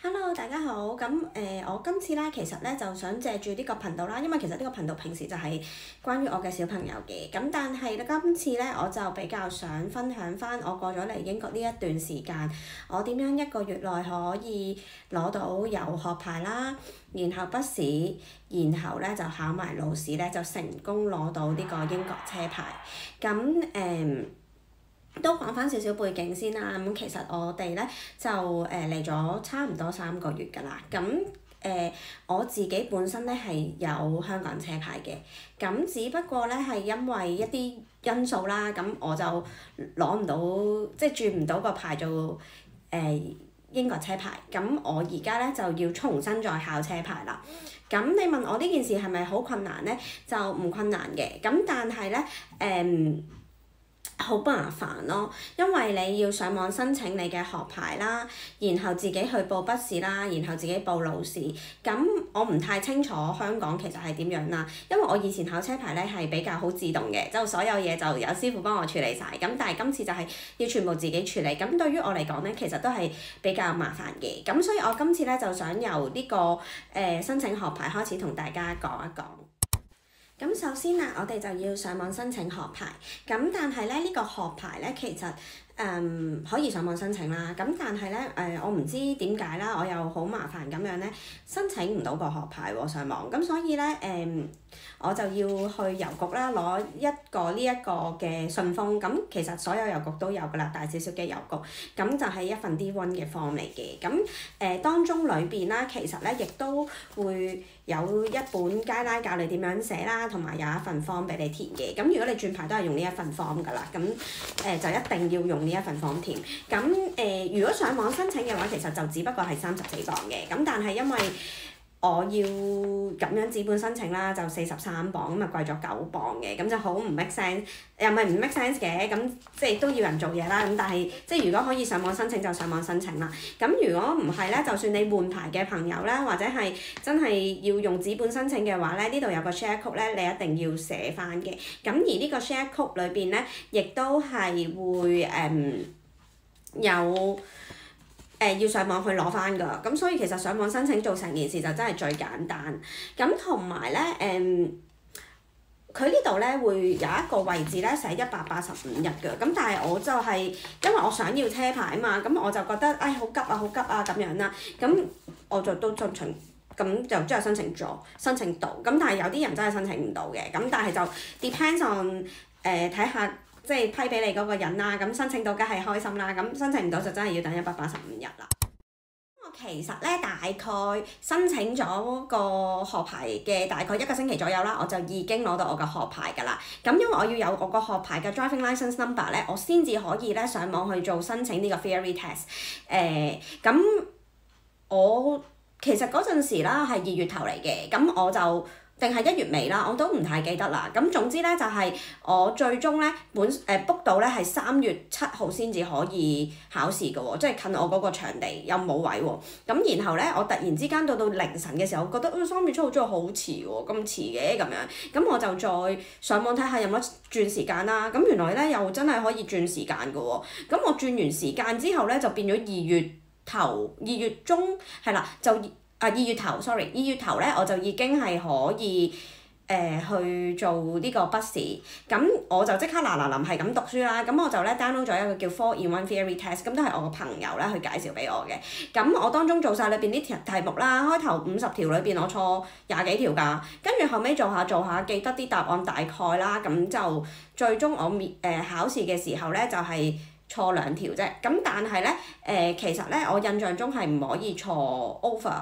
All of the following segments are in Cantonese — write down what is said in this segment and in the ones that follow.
Hello，大家好。我今次咧其實咧就想借住呢個頻道啦，因為其實呢個頻道平時就係關於我嘅小朋友嘅。咁但係咧今次咧我就比較想分享翻我過咗嚟英國呢一段時間，我點樣一個月內可以攞到有學牌啦，然後筆試，然後咧就考埋路試咧就成功攞到呢個英國車牌。都講翻少少背景先啦。其實我哋咧就嚟咗差唔多3個月㗎啦。我自己本身咧係有香港車牌嘅，咁只不過咧係因為一啲因素啦，咁我就攞唔到，即係轉唔到個牌做英國車牌。咁我而家咧就要重新再考車牌啦。咁你問我呢件事係咪好困難咧？就唔困難嘅。咁但係咧好麻煩咯，因為你要上網申請你嘅學牌啦，然後自己去報筆試啦，然後自己報路試。咁我唔太清楚香港其實係點樣啦，因為我以前考車牌咧係比較好自動嘅，就所有嘢就有師傅幫我處理晒。咁但係今次就係要全部自己處理。咁對於我嚟講咧，其實都係比較麻煩嘅。咁所以我今次咧就想由呢個申請學牌開始同大家講一講。咁首先啊，我哋就要上網申請學牌。咁但係咧，呢個學牌咧其實可以上網申請啦。咁但係咧我唔知點解啦，我又好麻煩咁樣咧申請唔到個學牌喎上網。咁所以咧我就要去郵局啦，攞呢一個嘅信封。咁其實所有郵局都有㗎啦，大小小嘅郵局。咁就係一份 D1 嘅 form 嚟嘅。咁當中裏邊啦，其實咧亦都會有一本 guideline 教你點樣寫啦，同埋有一份 form 俾你填嘅。咁如果你轉牌都係用呢一份 form 㗎啦，咁就一定要用呢一份 form 填。咁如果上網申請嘅話，其實就只不過係34磅嘅。咁但係因為我要咁樣紙本申請啦，就43磅，咁啊貴咗9磅嘅，咁就好唔 make sense， 又唔係唔 make sense 嘅，咁即係都要人做嘢啦。咁但係即係如果可以上網申請就上網申請啦。咁如果唔係咧，就算你換牌嘅朋友咧，或者係真係要用紙本申請嘅話咧，呢度有個 share code 咧，你一定要寫翻嘅。咁而呢個 share code 裏邊咧，亦都係會要上網去攞翻㗎。咁所以其實上網申請做成件事就真係最簡單。咁同埋咧佢呢度咧會有一個位置咧寫185日㗎。咁但係我就係因為我想要車牌啊嘛，咁我就覺得好急啊咁樣啦。咁我就都進行，咁就真係申請到。咁但係有啲人真係申請唔到嘅。咁但係就 depends on 睇下。即係批俾你嗰個人啦，咁申請到梗係開心啦，咁申請唔到就真係要等185日啦。我其實咧大概申請咗個學牌嘅大概1個星期左右啦，我就已經攞到我個學牌㗎啦。咁因為我要有我個學牌嘅 driving license number 咧，我先至可以咧上網去做申請呢個 theory test。咁我其實嗰陣時啦係2月頭嚟嘅，咁我就定係1月尾啦，我都唔太記得啦。咁總之咧就係我最終咧book 到咧係3月7號先至可以考試㗎喎，即係近我嗰個場地又冇位喎。咁然後咧我突然之間到凌晨嘅時候，覺得3月7號真係好遲喎，咁遲嘅咁樣。咁我就再上網睇下有冇得轉時間啦。咁原來咧又真係可以轉時間㗎喎。咁我轉完時間之後咧就變咗2月中係啦，就2月頭咧我就已經係可以去做呢個筆試。咁我就即刻嗱臨係咁讀書啦。咁我就咧 download 咗一個叫 4-in-1 theory test， 咁都係我個朋友咧去介紹俾我嘅。咁我當中做晒裏邊啲題目啦，開頭50條裏邊我錯20幾條㗎，跟住後尾做下記得啲答案大概啦。咁就最終我考試嘅時候咧就係錯2條啫。咁但係咧其實咧我印象中係唔可以錯 over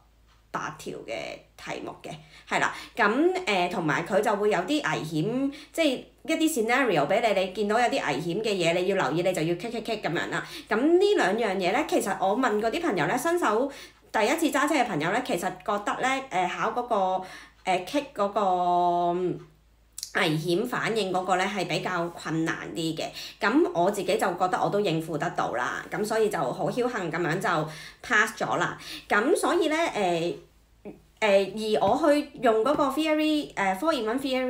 8條嘅題目嘅，係啦。咁同埋佢就會有啲危險，即係一啲 scenario 俾你，你見到有啲危險嘅嘢，你要留意，你就要 kick 咁樣啦。咁呢2樣嘢咧，其實我問過啲朋友咧，新手第一次揸車嘅朋友咧，其實覺得咧考嗰個kick 嗰個危險反應嗰個咧係比較困難啲嘅。咁我自己就覺得我都應付得到啦，咁所以就好僥倖咁樣就 pass 咗啦。咁所以咧而我去用嗰個 theory 4-in-1 theory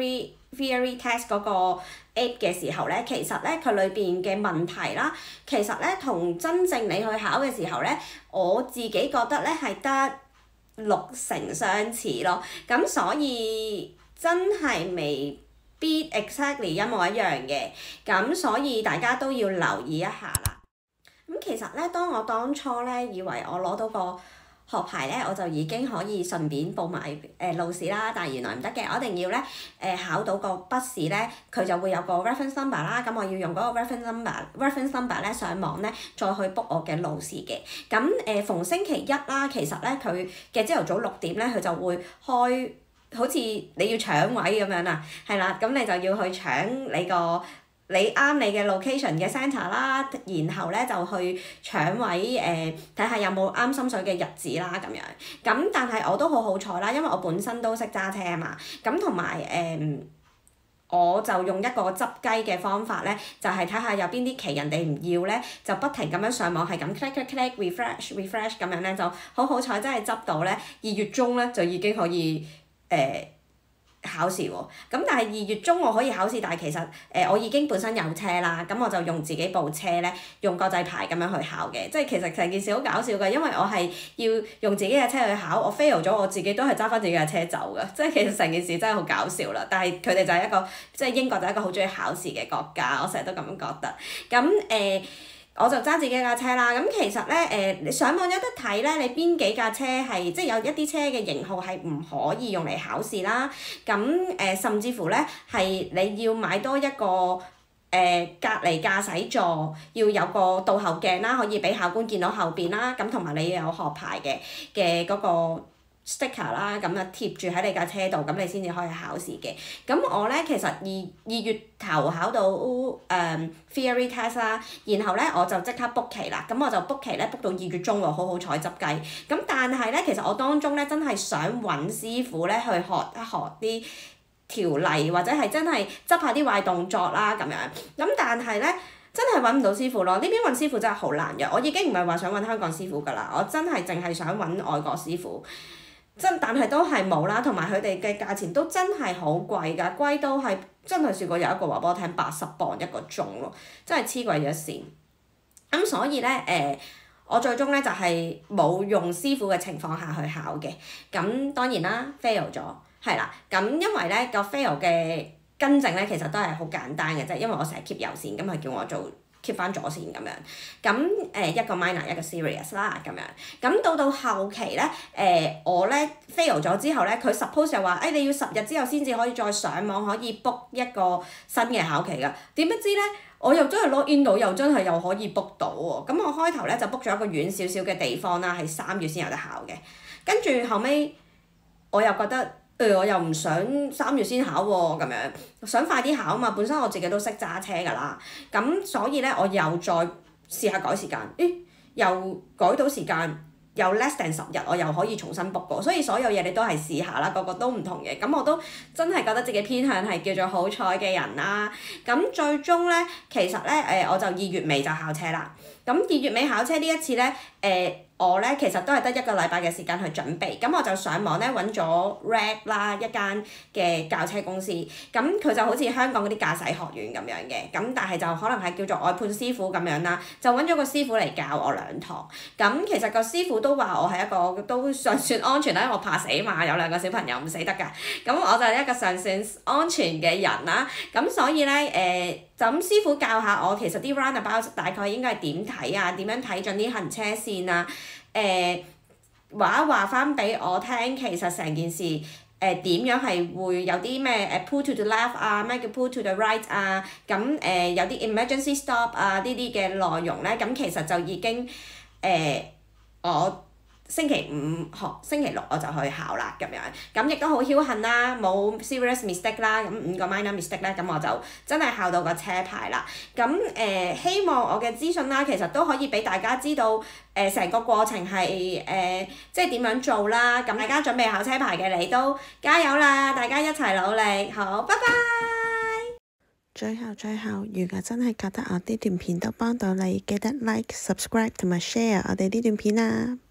Theory Test 嗰個 app 嘅時候咧，其實咧佢裏邊嘅問題啦，其實咧同真正你去考嘅時候咧，我自己覺得咧係得60%相似咯。咁所以真係未必 exactly 一模一樣嘅，咁所以大家都要留意一下啦。咁其實咧，我當初咧以為我攞到個學牌咧，我就已經可以順便報埋路試啦，但係原來唔得嘅，我一定要咧考到個筆試咧，佢就會有個 reference number 啦，咁我要用嗰個 reference number 咧上網咧再去 book 我嘅路試嘅。咁逢星期一啦，其實咧佢嘅朝頭早6點咧，佢就會開。好似你要搶位咁樣啦，係啦，咁你就要去搶你啱你嘅 location 嘅 centre 啦，然後咧就去搶位睇下有冇啱心水嘅日子啦咁樣。咁但係我都好彩啦，因為我本身都識揸車啊嘛，咁同埋我就用一個執雞嘅方法咧，就係睇下有邊啲期人哋唔要咧，就不停咁樣上網係咁 click refresh 咁樣咧，就好彩真係執到咧2月中咧就已經可以。考試喎，咁但係2月中我可以考試，但係其實我已經本身有車啦，咁我就用自己部車咧，用國際牌咁樣去考嘅，即係其實成件事好搞笑嘅，因為我係要用自己嘅車去考，我 fail 咗我自己都係揸翻自己嘅車走㗎，即係其實成件事真係好搞笑啦。但係佢哋就係一個即係英國就係一個好中意考試嘅國家，我成日都咁樣覺得。咁我就揸自己架車啦，咁其實咧你上網有得睇咧，你邊幾架車係即係有一啲車嘅型號係唔可以用嚟考試啦，咁甚至乎咧係你要買多一個隔離駕駛座，要有個倒後鏡啦，可以俾考官見到後邊啦，咁同埋你要有學牌嘅嗰個sticker 啦，咁啊貼住喺你架車度，咁你先至可以考試嘅。咁我咧其實二月頭考到theory test 啦，然後咧我就即刻 book 期啦，咁我就 book 期咧 book 到2月中喎，好彩執雞。咁但係咧，其實我當中咧真係想揾師傅咧去學一學啲條例，或者係真係執下啲壞動作啦咁樣。咁但係咧，真係揾唔到師傅咯，呢邊揾師傅真係好難嘅。我已經唔係話想揾香港師傅㗎啦，我真係淨係想揾外國師傅。但係都係冇啦，同埋佢哋嘅價錢都真係好貴㗎，貴到係真係試過有一個話俾我聽80磅一個鐘咯，真係黐鬼咗線。咁所以咧我最終咧就係冇用師傅嘅情況下去考嘅。咁當然啦 fail 咗，係啦。咁因為咧個 fail 嘅更正咧其實都係好簡單嘅啫，因為我成日 keep 右線，咁佢叫我做keep 翻左線咁樣。咁一個 minor 一個 serious 啦咁樣。咁到後期咧我咧 fail 咗之後咧，佢 suppose 就話你要10日之後先至可以再上網可以 book 一個新嘅考期㗎。點不知咧我又真係 log in 到，又真係又可以 book 到喎。咁我開頭咧就 book 咗一個遠少少嘅地方啦，係3月先有得考嘅。跟住後尾我又覺得我又唔想3月先考喎，咁樣想快啲考啊嘛。本身我自己都識揸車㗎啦，咁所以咧我又再試下改時間，又改到時間。有 less than 10日，我又可以重新 book 過，所以所有嘢你都係試下啦，個個都唔同嘅。咁我都真係覺得自己偏向係叫做好彩嘅人啦。咁最終咧，其實咧我就2月尾就考車啦。咁2月尾考車呢一次咧我咧其實都係得1個禮拜嘅時間去準備，咁我就上網咧揾咗 RAG 啦，一間嘅教車公司，咁佢就好似香港嗰啲駕駛學院咁樣嘅，咁但係就可能係叫做外判師傅咁樣啦，就揾咗個師傅嚟教我2堂，咁其實個師傅都話我係一個都尚算安全啦，因為我怕死嘛，有2個小朋友唔死得㗎，咁我就係一個尚算安全嘅人啦，咁所以咧就咁師傅教下我，其實啲 roundabout 大概應該係點睇啊，點樣睇準啲行車線啊，話翻俾我聽，其實成件事點樣係會有啲咩pull to the left 啊，咩叫 pull to the right 啊，咁有啲 emergency stop 啊呢啲嘅內容咧，咁其實就已經我星期5學，星期6我就去考啦咁樣，咁亦都好僥倖啦，冇 serious mistake 啦，咁5個 minor mistake 咧，咁我就真係考到個車牌啦。咁希望我嘅資訊啦，其實都可以俾大家知道成個過程係即係點樣做啦。咁大家準備考車牌嘅你都加油啦，大家一齊努力，好，拜拜。 最後，如果真係覺得我呢段片都幫到你，記得 like、subscribe 同埋 share 我哋呢段片啊！